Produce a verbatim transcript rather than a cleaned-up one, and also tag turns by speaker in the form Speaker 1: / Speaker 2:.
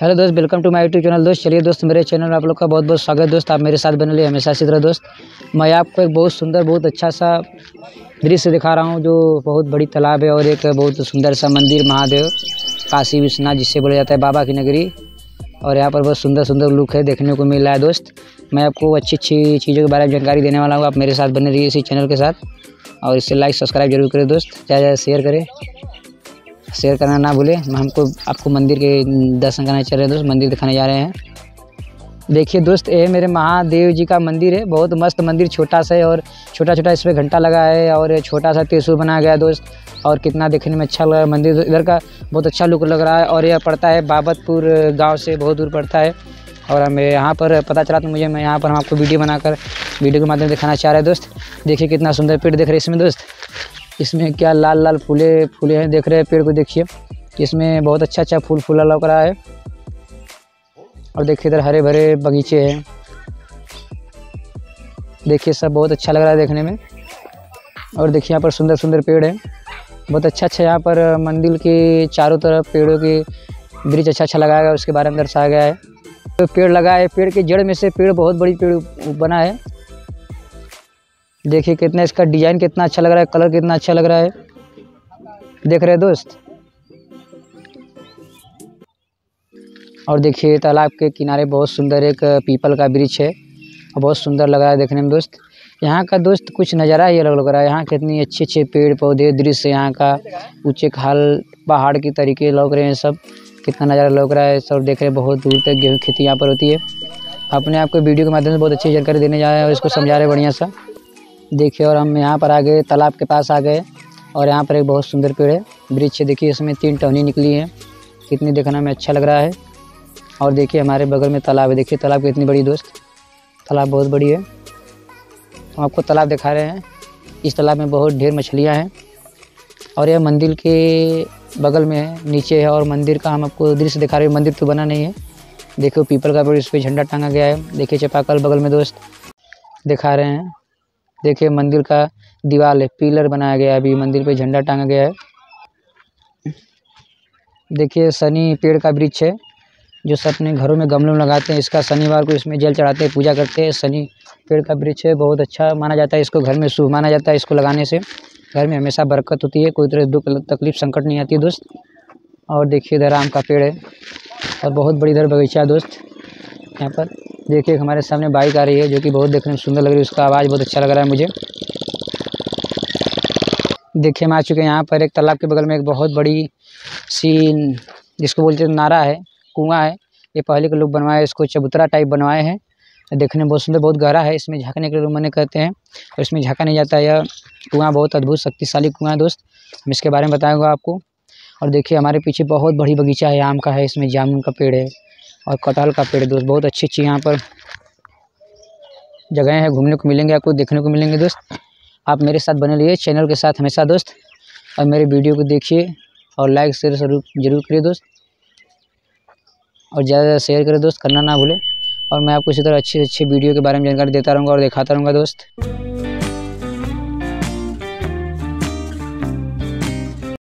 Speaker 1: Hello दोस्त, welcome to my YouTube channel. दोस्त चलिए दोस्त, मेरे चैनल में आप लोग का बहुत बहुत स्वागत। दोस्त आप मेरे साथ बने रहिए हमेशा इसी तरह। दोस्त मैं आपको एक बहुत सुंदर बहुत अच्छा सा दृश्य दिखा रहा हूँ, जो बहुत बड़ी तालाब है और एक बहुत सुंदर सा मंदिर महादेव काशी विश्वनाथ जिससे बोला जाता है बाबा की नगरी। और यहाँ पर बहुत सुंदर सुंदर लुक है देखने को मिल रहा है। दोस्त मैं आपको अच्छी अच्छी चीज़ों के बारे में जानकारी देने वाला हूँ, आप मेरे साथ बने रहिए इसी चैनल के साथ। और इससे लाइक सब्सक्राइब जरूर करें दोस्त, ज़्यादा ज़्यादा शेयर करें, शेयर करना ना भूलें। हमको आपको मंदिर के दर्शन करने चल रहे हैं दोस्त, मंदिर दिखाने जा रहे हैं। देखिए दोस्त, ये मेरे महादेव जी का मंदिर है, बहुत मस्त मंदिर, छोटा सा है और छोटा छोटा इसमें घंटा लगा है और छोटा सा त्रिशूल बनाया गया है दोस्त। और कितना देखने में अच्छा लग रहा है मंदिर, इधर का बहुत अच्छा लुक लग रहा है। और यह पड़ता है बाबतपुर गाँव से बहुत दूर पड़ता है। और हमें यहाँ पर पता चला तो मुझे मैं यहाँ पर हम आपको वीडियो बनाकर वीडियो के माध्यम से दिखाना चाह रहे हैं दोस्त। देखिए कितना सुंदर पेड़ देख रहे हैं इसमें दोस्त, इसमें क्या लाल लाल फूले फूले हैं, देख रहे हैं पेड़ को, देखिए इसमें बहुत अच्छा अच्छा फूल फूला लग रहा है। और देखिए इधर हरे भरे बगीचे हैं, देखिए सब बहुत अच्छा लग रहा है देखने में। और देखिए यहाँ पर सुंदर सुंदर पेड़ है, बहुत अच्छा अच्छा यहाँ पर मंदिर के चारों तरफ पेड़ों के वृक्ष अच्छा अच्छा लगाया गया, उसके बारे में दर्शाया गया है। तो पेड़ लगा है, पेड़ के जड़ में से पेड़ बहुत बड़ी पेड़ बना है। देखिए कितना इसका डिज़ाइन कितना अच्छा लग रहा है, कलर कितना अच्छा लग रहा है, देख रहे हैं दोस्त। और देखिए तालाब के किनारे बहुत सुंदर एक पीपल का वृक्ष है, बहुत सुंदर लग रहा है देखने में दोस्त। यहाँ का दोस्त कुछ नज़ारा ही अलग लग रहा है, यहाँ कितनी अच्छे अच्छे पेड़ पौधे दृश्य, यहाँ का ऊंचे खाल पहाड़ की तरीके लग रहे हैं, सब कितना नज़ारा लग रहा है सब। देख रहे हैं बहुत दूर तक गेहूँ खेती यहाँ पर होती है। अपने आपको वीडियो के माध्यम से बहुत अच्छी जानकारी देने जा रहे हैं और इसको समझा रहे हैं बढ़िया सा। देखिए और हम यहाँ पर आ गए, तालाब के पास आ गए और यहाँ पर एक बहुत सुंदर पेड़ है, वृक्ष है। देखिए इसमें तीन टहनी निकली है, कितनी देखने में अच्छा लग रहा है। और देखिए हमारे बगल में तालाब है, देखिए तालाब कितनी बड़ी दोस्त, तालाब बहुत बड़ी है। हम आपको तालाब दिखा रहे हैं, इस तालाब में बहुत ढेर मछलियाँ हैं। और यह मंदिर के बगल में है, नीचे है। और मंदिर का हम आपको दृश्य दिखा रहे हैं, मंदिर तो बना नहीं है। देखो पीपल का पेड़, इस पर झंडा टांगा गया है। देखिए चापाकल बगल में दोस्त दिखा रहे हैं। देखिए मंदिर का दीवार है, पिलर बनाया गया है, अभी मंदिर पे झंडा टांगा गया है। देखिए शनि पेड़ का वृक्ष है, जो सब अपने घरों में गमलों में लगाते हैं। इसका शनिवार को इसमें जल चढ़ाते हैं, पूजा करते हैं। शनि पेड़ का वृक्ष है, बहुत अच्छा माना जाता है, इसको घर में शुभ माना जाता है। इसको लगाने से घर में हमेशा बरकत होती है, कोई तरह दुख तकलीफ संकट नहीं आती है दोस्त। और देखिए इधर आम का पेड़ है और बहुत बड़ी इधर बगीचा है दोस्त। यहाँ पर देखिए हमारे सामने बाइक आ रही है, जो कि बहुत देखने में सुंदर लग रही है, उसका आवाज़ बहुत अच्छा लग रहा है मुझे। देखिए हम आ चुके हैं यहाँ पर, एक तालाब के बगल में एक बहुत बड़ी सी जिसको बोलते हैं नारा है, कुआं है। ये पहले के लोग बनवाए, इसको चबूतरा टाइप बनवाए हैं, देखने में बहुत सुंदर, बहुत गहरा है। इसमें झाँकने के लिए लोग मने कहते हैं और इसमें झाँका नहीं जाता है। यह कुआं बहुत अद्भुत शक्तिशाली कुआं है दोस्त, हम इसके बारे में बताऊँगा आपको। और देखिए हमारे पीछे बहुत बड़ी बगीचा है, आम का है, इसमें जामुन का पेड़ है और कटहल का पेड़ है दोस्त। बहुत अच्छी अच्छी यहाँ पर जगह है, घूमने को मिलेंगे, आपको देखने को मिलेंगे दोस्त। आप मेरे साथ बने रहिए चैनल के साथ हमेशा दोस्त, और मेरे वीडियो को देखिए और लाइक शेयर जरूर जरूर करिए दोस्त, और ज़्यादा ज़्यादा शेयर करें दोस्त, करना ना भूलें। और मैं आपको इसी तरह अच्छी अच्छी वीडियो के बारे में जानकारी देता रहूँगा और दिखाता रहूँगा दोस्त।